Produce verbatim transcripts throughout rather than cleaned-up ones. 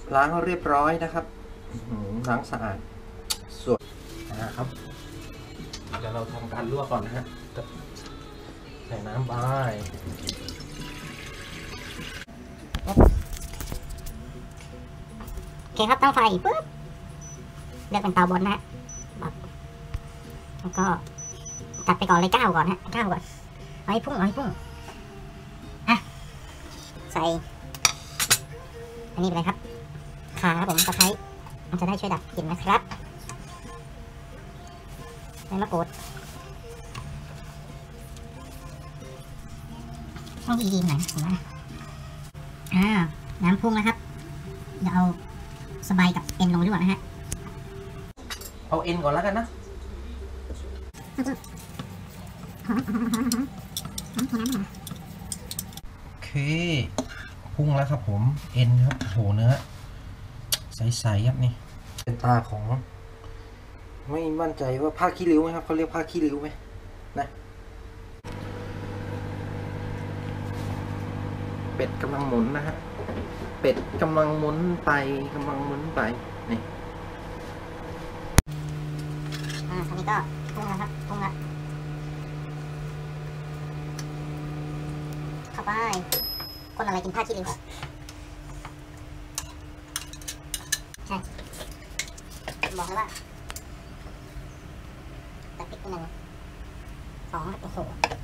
ล้างเรียบร้อยนะครับล้างสะอาดส่วนนะครับเดี๋ยวเราทำการลวกก่อนนะฮะใส่น้ำไปโอเคครับตั้งไฟปุ๊บเลือกเป็นเตาบนนะฮะแล้วก็ตัดไปก่อนเลยก้าวก่อนฮะก้าวก่อนเอาให้พุ่งเอาให้พุ่งอ่ะใส่อันนี้ไปเลยครับขาครับผมตะไคร้มันจะได้ช่วยดับกลิ่นนะครับใบมะกรูดต้องดีๆหน่อยผมว่าอ่าน้ำพุ่งนะครับเดี๋ยวเอาสบายกับเอ็นลงด้วยนะฮะเอาเอ็นก่อนแล้วกันนะโอเคพุ่งแล้วครับผมเอ็นครับโหเนื้อใสๆครับนี่เป็นตาของไม่มั่นใจว่าผ้าขี้ริ้วไหมครับเขาเรียกผ้าขี้ริ้วไหมนะเป็ดกำลังหมุนนะฮะเป็ดกำลังหมุนไปกำลังหมุนไปนี่อ่าตอนนี้ก็พุ่งแล้วครับพุ่งแล้วเข้าไปคนอะไรกินผ้าขี้ริ้วใช่บอกเลยว่าแต่พริกหนึ่งสองโอ้โห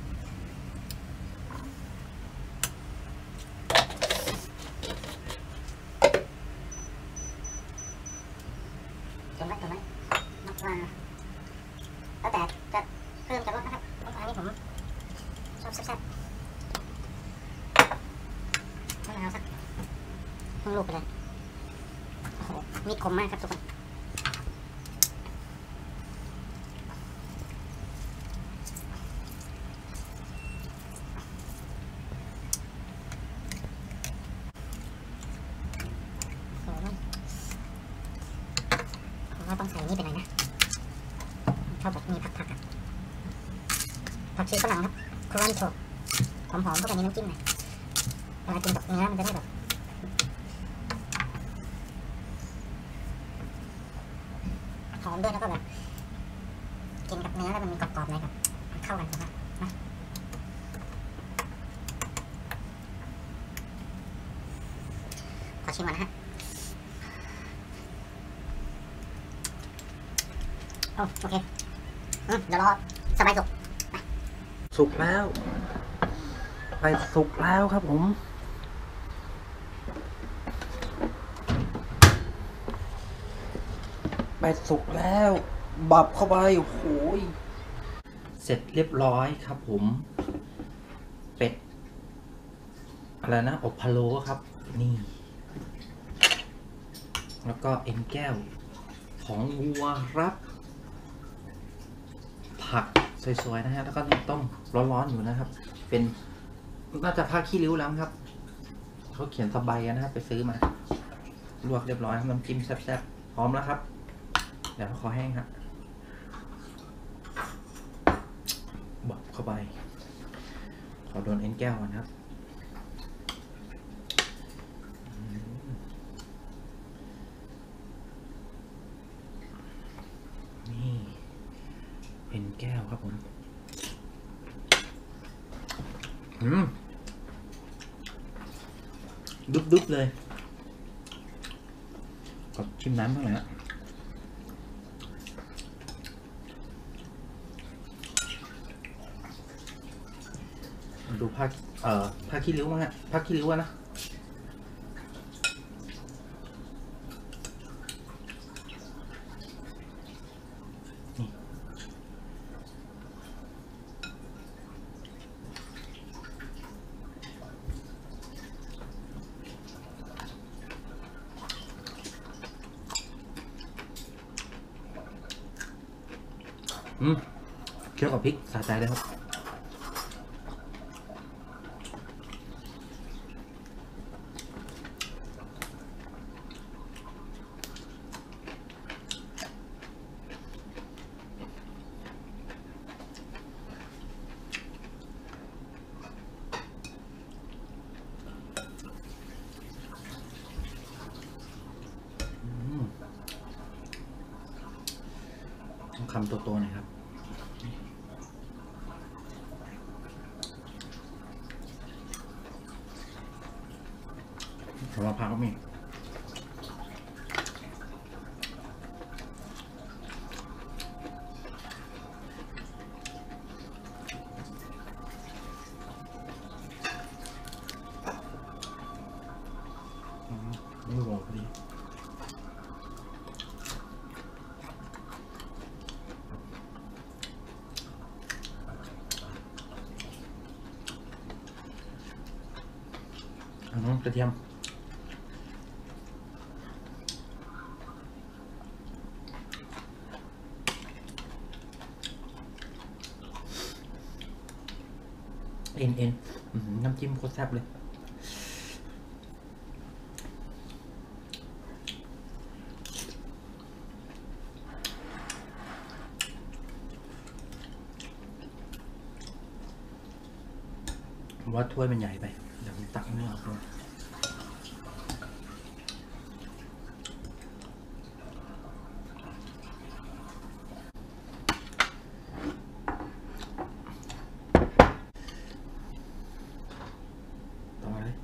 จนไหมจนไหมนับมาแล้วแต่จะเพิ่มจะลดนะครับอันนี้ผมชอบแซ่บๆมะนาวสักครึ่งลูกไปเลยโอ้โหมีคมมากครับทุกคนต้องใส่นี่ไปหน่อยนะชอบแบบมีผักๆอ่ะผักชีฝรั่งครับครันโชหอมๆเข้าไปในน้ำจิ้มหน่อยเวลากินกับเนื้อมันจะได้แบบหอมด้วยแล้วก็แบบกินกับเนื้อแล้วมันมีกรอบๆหน่อยครับเข้ากันนะครับนะขอชิมก่อนนะฮะโอเคเดี๋ยวรอสบายสุกสุกแล้วไปสุกแล้วครับผมไปสุกแล้วบับเข้าไปโอ้โหเสร็จเรียบร้อยครับผมเป็ดอะไรนะอบพะโล้ครับนี่แล้วก็เอ็นแก้วของวัวครับผักสวยๆนะฮะแล้วก็ต้มร้อนๆอยู่นะครับเป็นน่าจะผ้าขี้ริ้วแล้วครับเขาเขียนสบายนะครับไปซื้อมาลวกเรียบร้อยน้ำจิ้มแซ่บๆพร้อมแล้วครับเดี๋ยวขอแห้งครับบับเข้าไปขอโดนเอ็นแก้วก่อนครับนี่เอ็นแก้วครับผมอืมดุบๆเลยขอชิมน้ำบ้างหน่อยนะดูผ้าเอ่อผ้าขี้ริ้วมั้งฮะผ้าขี้ริ้วนะอืมเคี่ยวกับพริกสะใจเลยครับคำโตๆหน่อยครับสำหรับพักก็มีไม่บอกพอดีอันนั้นกระเทียมเอ็นเอ็นน้ำจิ้มโคตรแซ่บเลยว่าถ้วยมันใหญ่ไปเดี๋ยวผมตักเนื้อออกเลยต่อมาเลย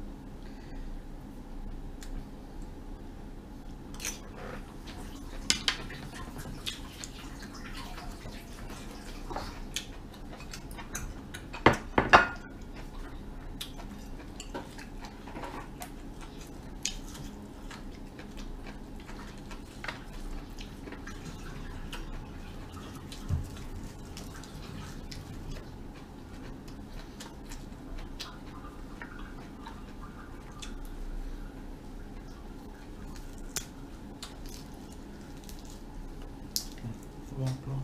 ลองลอง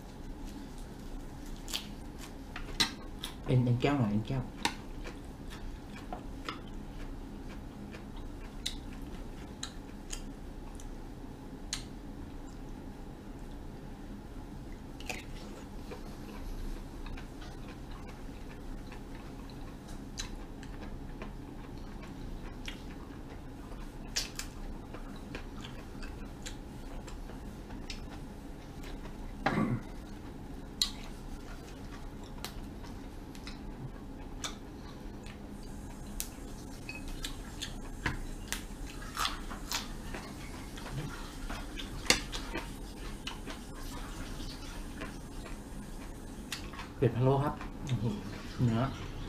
เอ็นเอ็นแก้วหน่อยเอ็นแก้วเป็ดพะโล้ครับเนื้อ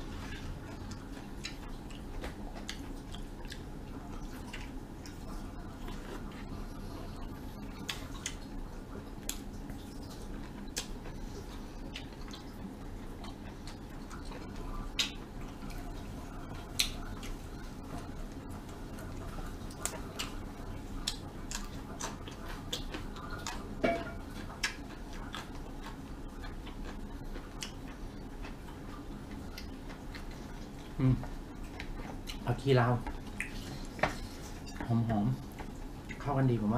อืมผักชีลาวหอมๆเข้ากันดีผมว่า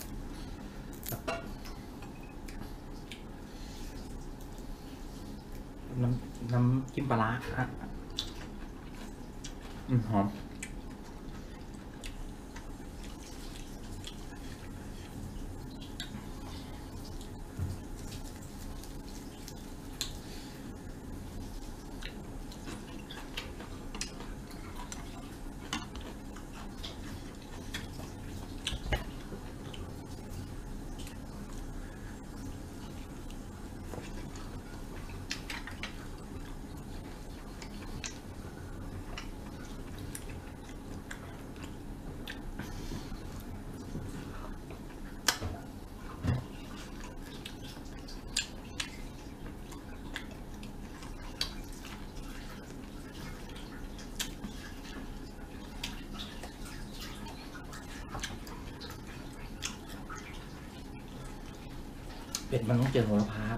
น้ำน้ำจิ้มปลาร้าอ่ะอืมหอมเป็ดมันต้องเจอโหระพา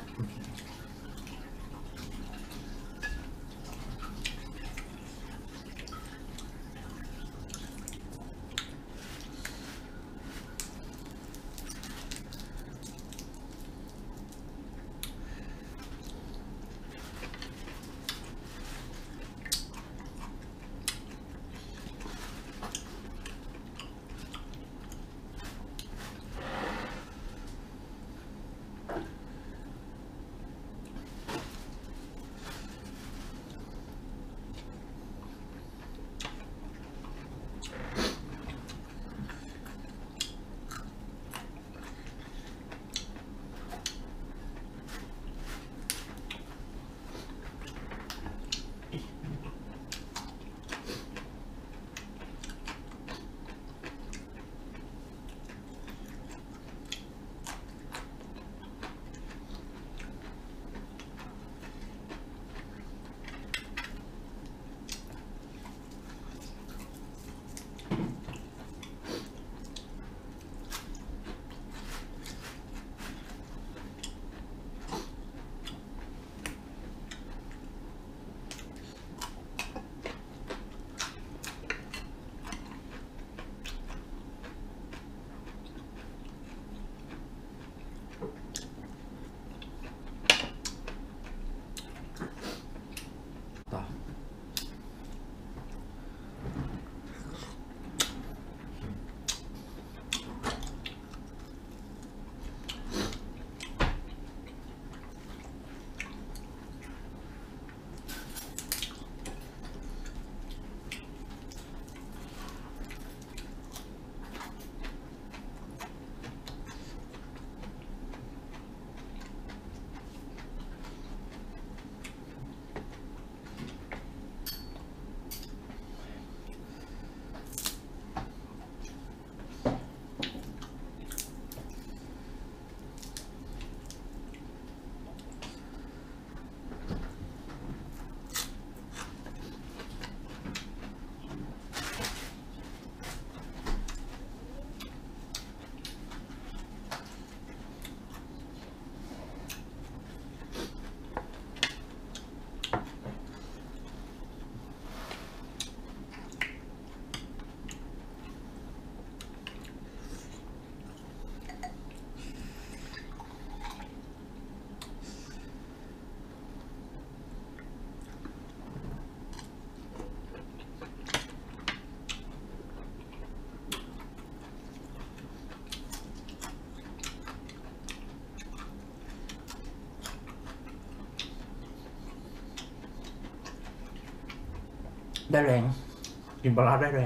ได้แรง กินปลาร้าได้แรง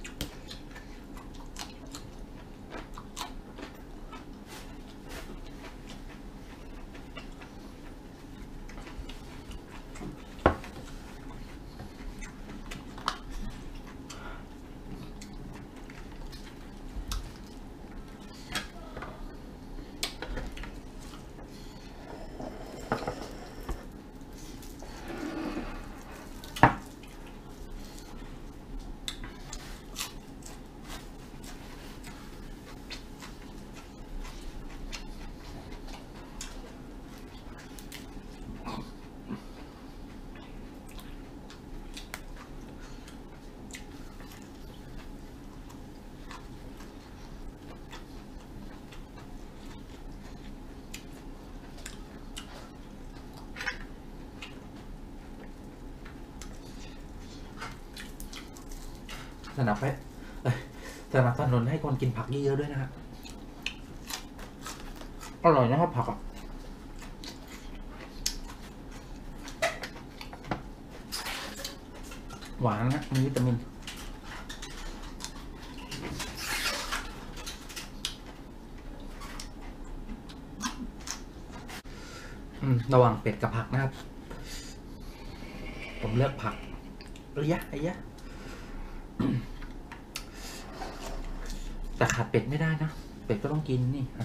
สนับให้สนับสนุนให้คนกินผักเยอะๆด้วยนะครับอร่อยนะครับผักอ่ะหวานนะมีวิตามินอืมระหว่างเป็ดกับผักนะครับ ผมเลือกผักเอ้ยะไอ้ยะแต่ขาดเป็ดไม่ได้นะ เป็ดก็ต้องกินนี่อ่ะ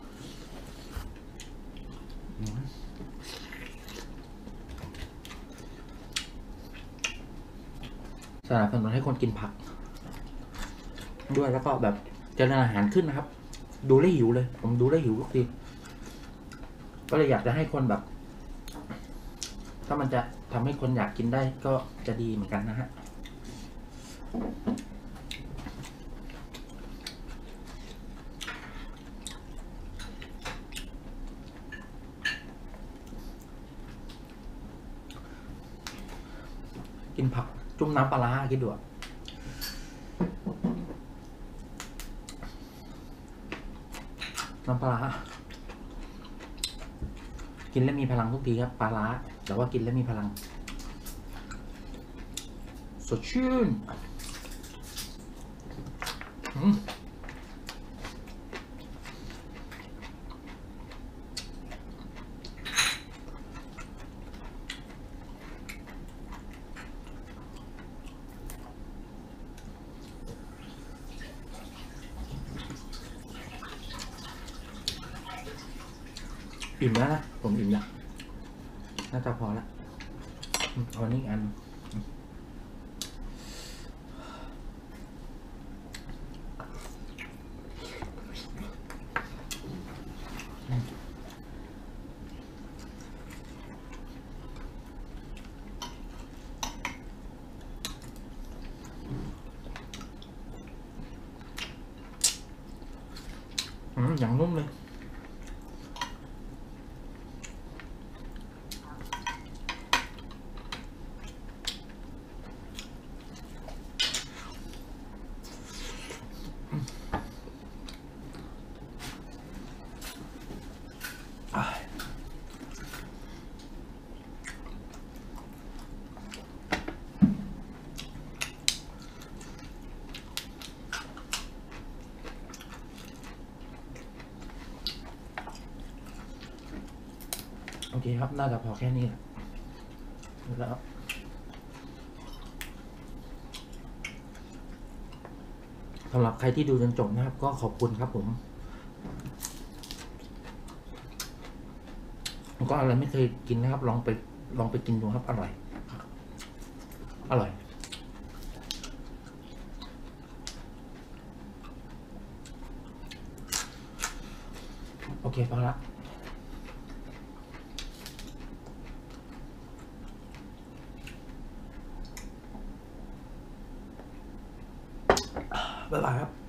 สนับสนุนให้คนกินผักด้วยแล้วก็แบบเจริญอาหารขึ้นนะครับ ดูได้หิวเลย ผมดูได้หิวทุกทีก็เลยอยากจะให้คนแบบ ถ้ามันจะทำให้คนอยากกินได้ก็จะดีเหมือนกันนะฮะกินผักจุ่มน้ำปลาร้าคิดดูน้ำปลาร้ากินแล้วมีพลังทุกทีครับปลาร้าแต่ว่ากินแล้วมีพลังสดชื่นอืมอิ่มแล้วนะผมอิ่มแล้วน่าจะพอละเอานี่อันอืมอย่างนุ่มเลยโอเคครับน่าจะพอแค่นี้แหละแล้วสำหรับใครที่ดูจนจบนะครับก็ขอบคุณครับผมก็อะไรไม่เคยกินนะครับลองไปลองไปกินดูครับอร่อยอร่อยโอเคพอละบ๊ายบายครับ